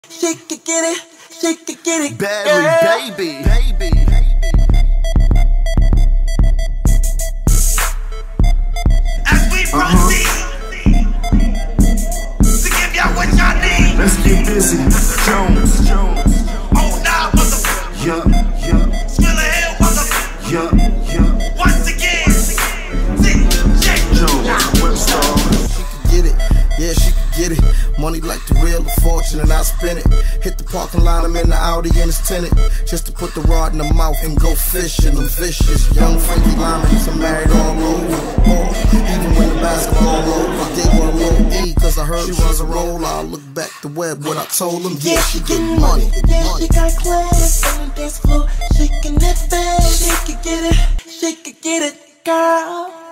She could get it, she could get it, Barry, baby. As we proceed to give y'all what y'all need. Let's get busy. Jones. Oh, now, motherfucker. Yeah. Spill a hill, motherfucker. Yeah. Once again, DJ Jones Webstar. She could get it, yeah, she could get it. Money like the wheel of fortune and I spin it. Hit the parking lot, I'm in the Audi and it's tinted. Just to put the rod in the mouth and go fishing. I'm vicious, young Frankie Lyman, I'm married all over. Even when the basketball over, I gave her a low E, cause I heard she was a roller. I look back the web, what I told them, yeah, she getting money. Yeah, she got class on the dance floor, shaking that bag. She could get it, girl.